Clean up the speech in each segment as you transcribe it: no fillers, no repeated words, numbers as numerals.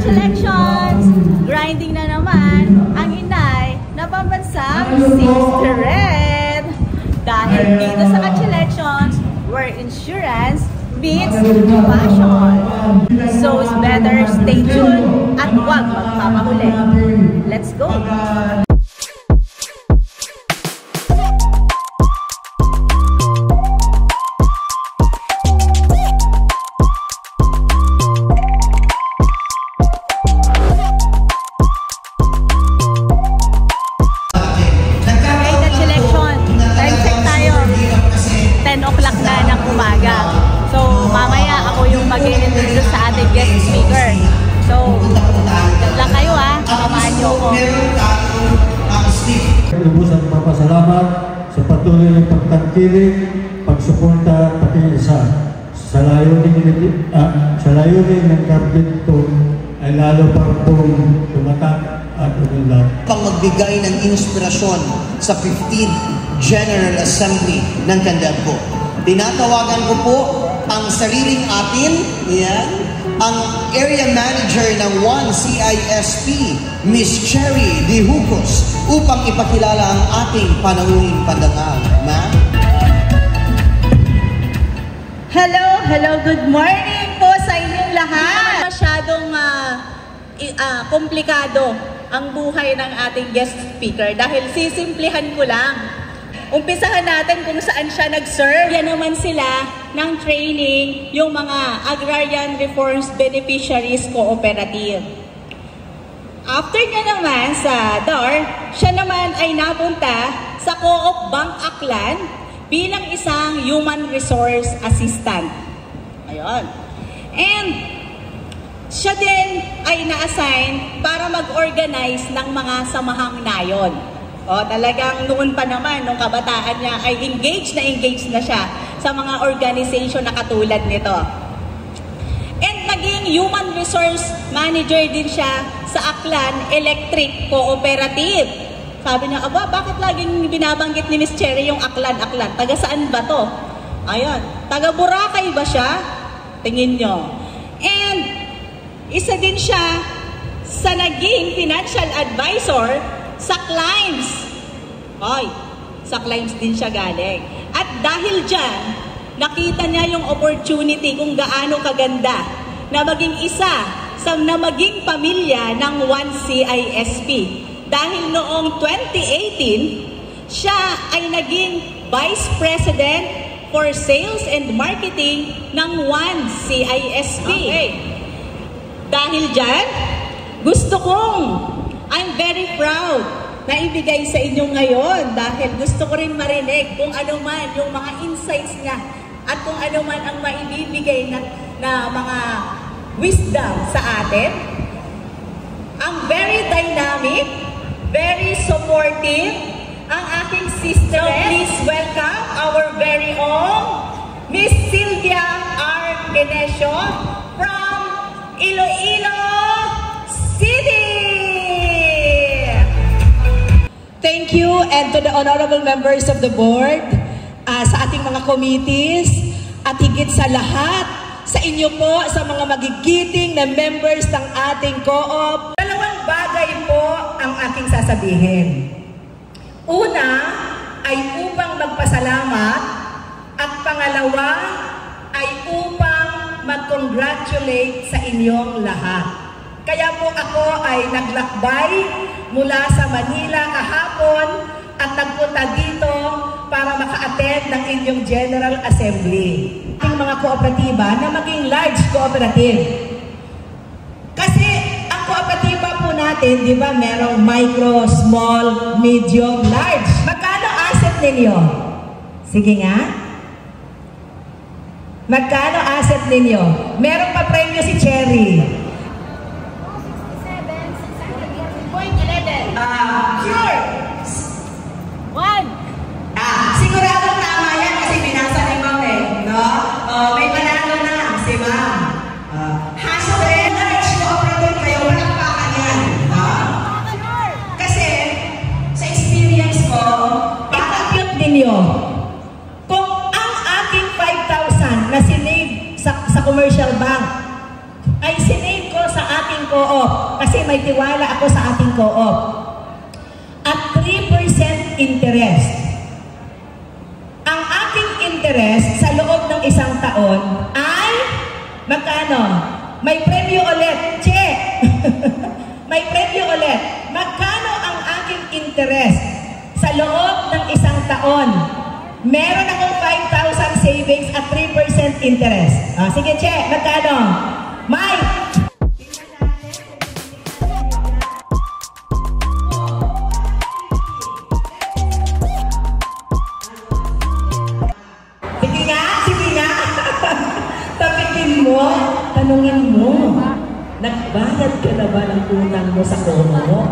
Chellections! Grinding na naman ang inay na pambansang Sister Red. Dahil dito sa Chellections, where insurance meets passion. So it's better stay tuned at huwag magpapahuli. Let's go! Lubusang papasalamat sa patuloy ng pagtangkilik, pagsuporta pati sa layunin ng Candevco ay lalo pang tumatak at umunlad. Pang magbigay ng inspirasyon sa 15th General Assembly ng Candevco. Tinatawagan ko po ang sariling atin, ang Area Manager ng 1CISP, Miss Cherry De Hucos, upang ipakilala ang ating pananguling pandangal. Ma'am? Hello, good morning po sa inyong lahat. Masyadong komplikado ang buhay ng ating guest speaker dahil sisimplihan ko lang. Umpisahan natin kung saan siya nag-serve. Yan naman sila ng training, yung mga Agrarian Reforms Beneficiaries Cooperative. After niya naman sa DAR, siya naman ay napunta sa Co-op Bank Aklan bilang isang Human Resource Assistant. Ayun. And siya din ay na-assign para mag-organize ng mga samahang nayon. Talagang noon pa naman, nung kabataan niya, ay engaged na siya sa mga organization na katulad nito. And naging Human Resource Manager din siya sa Aklan Electric Cooperative. Sabi niya, bakit laging binabanggit ni Miss Cherry yung Aklan? Taga saan ba to? Ayun, taga Boracay ba siya? Tingin nyo. And isa din siya sa naging financial advisor sa Climbs. Sa Climbs din siya galing. At dahil dyan, nakita niya yung opportunity kung gaano kaganda na maging isa na maging pamilya ng 1CISP. Dahil noong 2018, siya ay naging Vice President for Sales and Marketing ng 1CISP. Okay. Dahil dyan, I'm very proud na ibigay sa inyo ngayon dahil gusto ko rin marinig kung ano man yung mga insights niya at kung ano man ang maibibigay na mga wisdom sa atin. Ang very dynamic, very supportive, ang aking sister. So please welcome our very own Miss Sylvia R. Genesio from Iloilo City! Thank you and to the honorable members of the board, sa ating mga committees, at higit sa lahat, sa inyo po, sa mga magigiting na members ng ating co-op. Dalawang bagay po ang aking sasabihin. Una ay upang magpasalamat at pangalawa ay upang mag-congratulate sa inyong lahat. Kaya po ako ay naglakbay mula sa Manila kahapon at nagpunta dito para maka-attend ng inyong General Assembly. Ating mga kooperatiba na maging large cooperative. Kasi ang kooperatiba po natin, di ba, merong micro, small, medium, large. Magkano asset ninyo? Sige nga. Magkano asset ninyo? Meron pa premyo si Cherry. Sure. One. Siguradong tama yan kasi binasa ni Ma'am no? May panalo na si Ma'am. Hashtag large cooperative kayo, palakpakan yan. Kasi sa experience ko, i-compute ninyo kung ang aking 5,000 na sinave sa commercial bank ay sinave ko sa ating co-op kasi may tiwala ako sa ating co-op. At 3% interest. Ang ating interest sa loob ng isang taon ay magkano? May premyo ulit. Check! May premyo ulit. Magkano ang aking interest sa loob ng isang taon? Meron akong 5,000 savings at 3% interest. Sige, check. Magkano? Mike! Sige nga, sige nga. Tapikin mo, tanungin mo. Nagbayad ka na ba ng utang mo sa komo?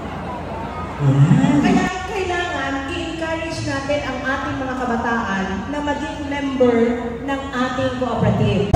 Kaya kailangan i-encourage natin ang ating mga kabataan na maging member ng ating cooperative.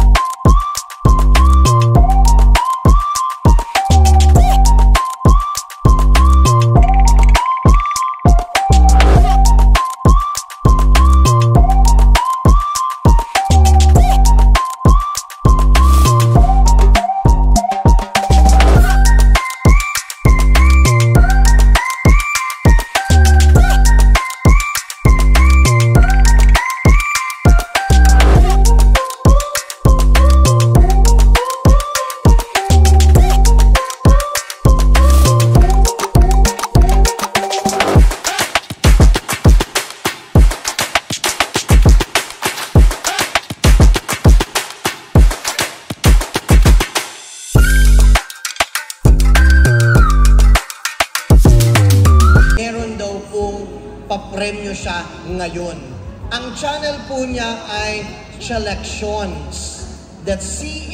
Papremyo siya ngayon. Ang channel po niya ay Chellections. That's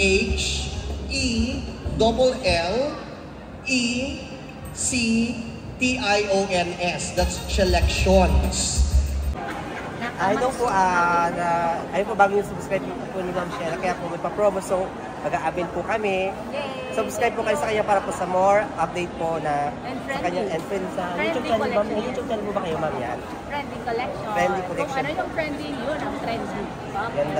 CHELLECTIONS. That's Chellections. Ito po, ayun po, bago yung subscribe po ni Ma'am Shella, kaya po magpa-promo, so mag-a-avail po kami. Subscribe po kayo sa kanya para po sa more update po na sa kanya and friends sa YouTube channel. Ma'am, YouTube channel mo ba kayo, Ma'am, yan? Friendly Collection. Friendly Collection. Kung ano yung friendly, yun ang trendy. Ganda.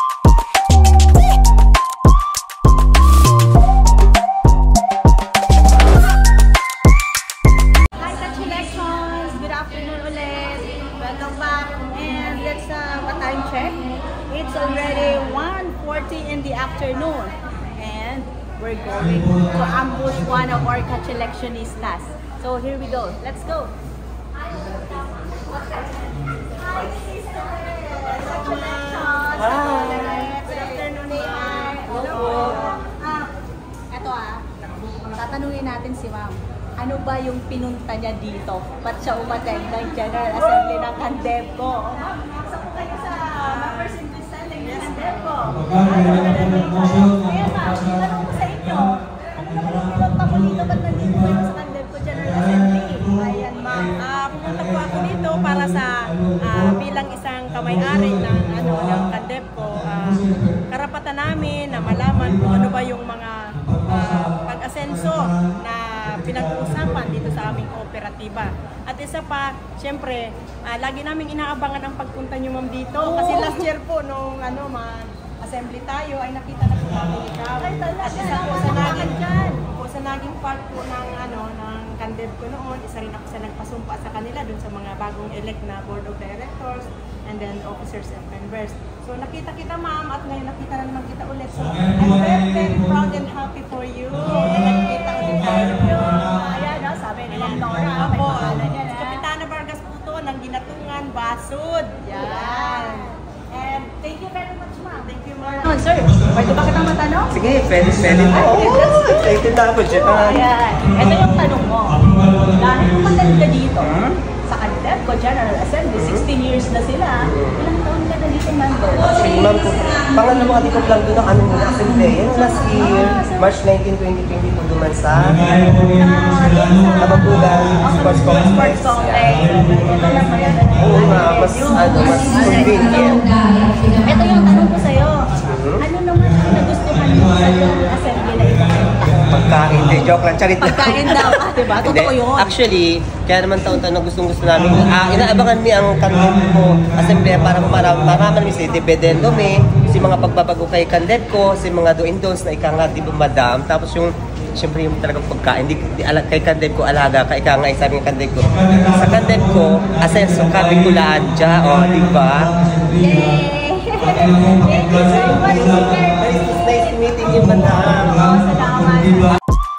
Hi sa Chellections! Good afternoon ulit. Welcome back. And let's what time check? It's already 1:40 in the afternoon. And we're going to ambush one of our Chellectionistas. So here we go. Let's go. Hi, sister. Chellections. Good afternoon, Neymar. Hello. Eto tatanungin natin si Ma'am. Ano ba yung pinunta niya dito? Ba't siya umattend ng General Assembly ng Candevco? Ma'am, nasa po kayo sa members in this selling ng Candevco. Ayan ma'am, tinanong ko sa inyo. Ano naman yung pinunta mo dito? Ba't nandito kayo sa Candevco General Assembly? Ayan ma'am. Pumunta po ako dito para sa bilang isang kamay-ari ng Candevco. Karapatan namin na malaman kung ano ba yung mga pag-asenso na pinag-uusapan dito sa aming kooperatiba. At isa pa, syempre, lagi namin inaabangan ang pagpunta nyo ma'am dito. Kasi last year po, nung assembly tayo, ay nakita na po namin ikaw. At isa po sa naging part po ng Candevco noon, isa rin ako sa nagpasumpa sa kanila dun sa mga bagong elect na board of directors and then officers and members. So nakita kita ma'am at ngayon nakita na naman kita ulit. So I'm very, very proud and happy for you. Nakita ulit tayo. Ayan, sabi ni Ma'am Nora. May pangalan niya na. Kapitana Vargas po to ng Ginatungan, Basud. Yan. And thank you very much ma'am. Thank you ma'am. Sir, pwede ba kitang matanong? Sige, pwede po. Excited na ako, Jeff. Ayan. Ito yung tanong mo. Dahil umattend ka dito sa Candevco General Assembly, 16 years na sila. Ilang taon ka na dito member? Ma'am, pangalawa dito lang doon ang aming assembly. Yung last year, March 19, 2022, duman sa Kababugan Sports Complex. Oo nga, mas convenient. Ito yung tanong ko sa'yo. Ano naman ang nagustuhan mo sa General Assembly na ito? Pagkain, joke lang, charit lang. Pagkain daw, diba? Totoo yun. Actually, kaya naman taon-taon gustong-gusto namin. Inaabangan mi ang Candevco Assembly para maraman mi sa dividendo mi, si mga pagbabago kay Candevco, si mga do-in-dons na ikanga, di ba madam? Tapos yung syempre yung talagang pagkain. Kay Candevco alaga, kay ika nga sabi ng Candevco. Sa Candevco, asenso ka, bikulaan dya, o, di ba? Yay! Thank you so much, Speaker. Nice meeting you, madam. Salamat.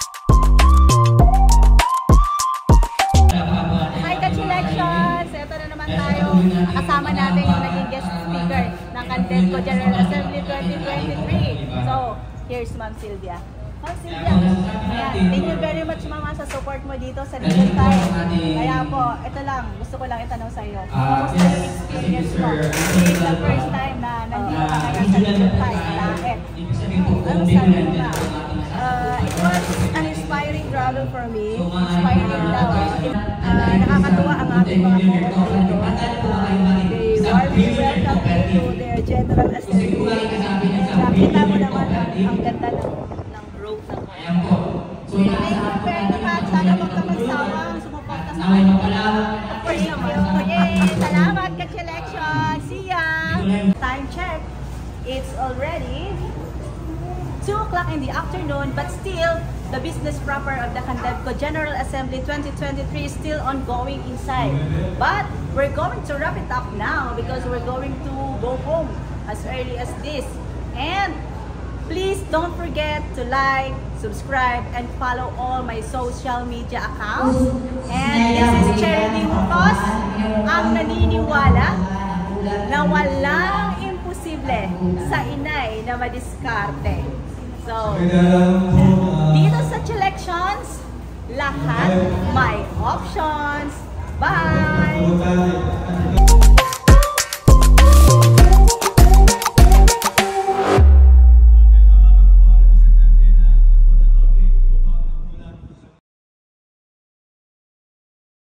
Hi, Chellections! Ito na naman tayo. Kasama natin yung naging guest speaker ng Candevco General Assembly 2023. So, here's Ma'am Sylvia. Ma'am Sylvia, ayan, thank you very much Mama sa support mo dito sa Legal Time. Kaya po, ito lang, gusto ko lang itanong sa iyo. Kamusta yung experience mo? This is the first time na nandito ka ngayon sa Legal Time. Daet. Ano sabi mo ba? It was an inspiring travel for me. Inspiring daw. Nakakatuwa ang ating mga co-op dito. They warmly welcome me to their General Assembly. Nakita mo naman ang ganda ng group ng co-op. Thank you very much. Sana huwag ka magsawang sumuporta sa akin. Thank you. Yay! Salamat, Chellections. See ya! Time check. It's already 2 o'clock in the afternoon, but still, the business proper of the Candevco General Assembly 2023 is still ongoing inside. But we're going to wrap it up now because we're going to go home as early as this. And please don't forget to like, subscribe, and follow all my social media accounts. And this is Charity Hutos, ang naniniwala na walang imposible sa inay na madiskarte. So, dito sa Chellections, lahat may options. Bye!